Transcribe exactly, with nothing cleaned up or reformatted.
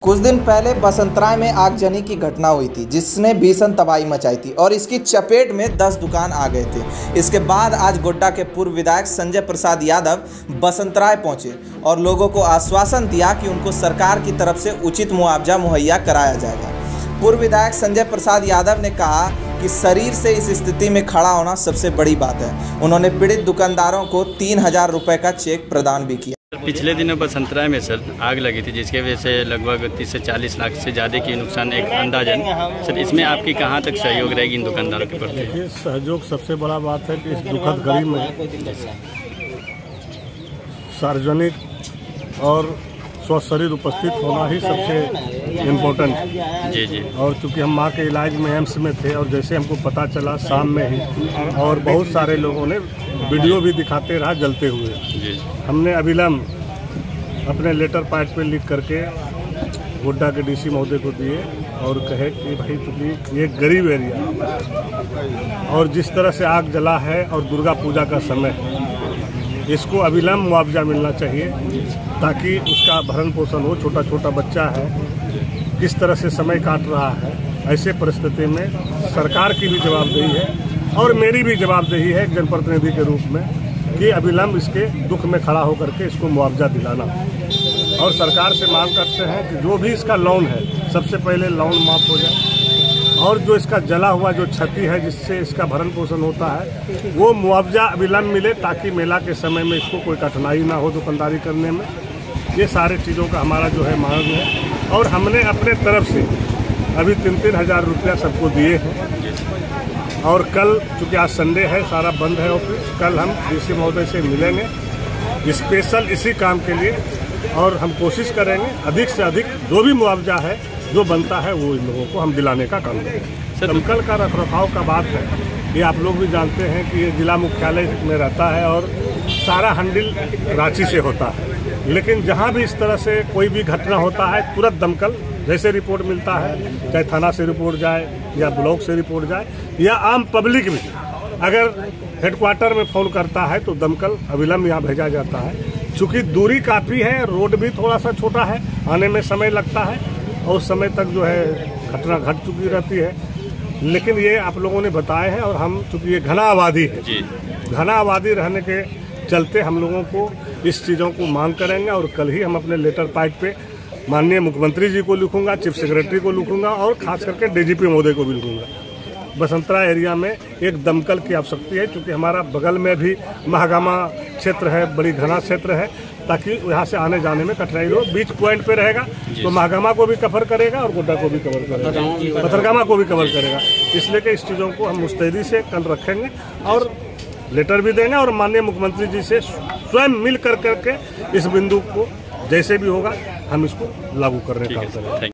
कुछ दिन पहले बसंतराय में आगजनी की घटना हुई थी जिसने भीषण तबाही मचाई थी और इसकी चपेट में दस दुकान आ गए थे। इसके बाद आज गोड्डा के पूर्व विधायक संजय प्रसाद यादव बसंतराय पहुंचे और लोगों को आश्वासन दिया कि उनको सरकार की तरफ से उचित मुआवजा मुहैया कराया जाएगा। पूर्व विधायक संजय प्रसाद यादव ने कहा कि शरीर से इस स्थिति में खड़ा होना सबसे बड़ी बात है। उन्होंने पीड़ित दुकानदारों को तीन हजार रुपये का चेक प्रदान भी किया। पिछले दिनों बसंतराय में सर आग लगी थी जिसके वजह से लगभग तीस से चालीस लाख से ज़्यादा की नुकसान एक अंदाजन। सर इसमें आपकी कहां तक सहयोग रहेगी इन दुकानदारों के प्रति? देखिए, सहयोग सबसे बड़ा बात है कि इस दुखद घड़ी में सार्वजनिक और स्वस्थ शरीर उपस्थित होना ही सबसे इम्पोर्टेंट है। जी जी। और चूँकि हम माँ के इलाज में एम्स में थे और जैसे हमको पता चला शाम में ही, और बहुत सारे लोगों ने वीडियो भी दिखाते रहा जलते हुए, जी। हमने अविलंब अपने लेटर पैड पे लिख करके गोड्डा के डीसी महोदय को दिए और कहे कि भाई चूँकि ये गरीब एरिया और जिस तरह से आग जला है और दुर्गा पूजा का समय है, इसको अविलंब मुआवजा मिलना चाहिए ताकि उसका भरण पोषण हो। छोटा छोटा बच्चा है, किस तरह से समय काट रहा है। ऐसे परिस्थिति में सरकार की भी जवाबदेही है और मेरी भी जवाबदेही है एक जनप्रतिनिधि के रूप में कि अविलंब इसके दुख में खड़ा होकर के इसको मुआवजा दिलाना। और सरकार से मांग करते हैं कि जो भी इसका लोन है सबसे पहले लोन माफ़ हो जाए और जो इसका जला हुआ जो क्षति है जिससे इसका भरण पोषण होता है वो मुआवजा अविलंब मिले ताकि मेला के समय में इसको कोई कठिनाई ना हो दुकानदारी करने में। ये सारे चीज़ों का हमारा जो है मांग है और हमने अपने तरफ से अभी तीन तीन हज़ार रुपया सबको दिए हैं। और कल चूँकि आज संडे है, सारा बंद है ऑफिस, कल हम डीसी महोदय से मिलेंगे स्पेशल इसी काम के लिए और हम कोशिश करेंगे अधिक से अधिक जो भी मुआवजा है जो बनता है वो इन लोगों को हम दिलाने का काम करेंगे। दमकल का रखरखाव का बात है, ये आप लोग भी जानते हैं कि ये जिला मुख्यालय में रहता है और सारा हैंडल रांची से होता है, लेकिन जहाँ भी इस तरह से कोई भी घटना होता है तुरंत दमकल जैसे रिपोर्ट मिलता है, चाहे थाना से रिपोर्ट जाए या ब्लॉक से रिपोर्ट जाए या आम पब्लिक भी अगर हेडक्वार्टर में फ़ोन करता है तो दमकल अविलंब यहाँ भेजा जाता है। चूँकि दूरी काफ़ी है, रोड भी थोड़ा सा छोटा है, आने में समय लगता है और उस समय तक जो है घटना घट चुकी रहती है, लेकिन ये आप लोगों ने बताए हैं और हम चूँकि ये घना आबादी है, घना आबादी रहने के चलते हम लोगों को इस चीज़ों को मांग करेंगे और कल ही हम अपने लेटर पैड पे माननीय मुख्यमंत्री जी को लिखूंगा, चीफ सेक्रेटरी को लिखूंगा और खास करके डीजीपी महोदय को भी लिखूंगा। बसंतराय एरिया में एक दमकल की आवश्यकता है क्योंकि हमारा बगल में भी महागामा क्षेत्र है, बड़ी घना क्षेत्र है, ताकि यहाँ से आने जाने में कठिनाई हो। बीच पॉइंट पे रहेगा तो महागामा को भी कवर करेगा और गोड्डा को भी कवर करेगा, पथरगामा को भी कवर करेगा। इसलिए कि इस चीज़ों को हम मुस्तैदी से कल रखेंगे और लेटर भी देंगे और माननीय मुख्यमंत्री जी से स्वयं मिल कर करके इस बिंदु को जैसे भी होगा हम इसको लागू करने का करेंगे।